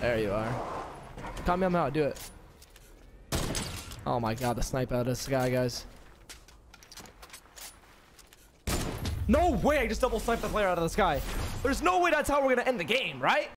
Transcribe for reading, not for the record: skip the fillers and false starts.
There you are. Calm me out. Do it. Oh my god, the snipe out of this guy, guys. No way! I just double sniped the player out of the sky. There's no way that's how we're gonna end the game, right?